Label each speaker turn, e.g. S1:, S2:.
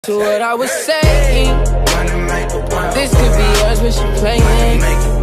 S1: To what I was saying, this could be yours, but she playing.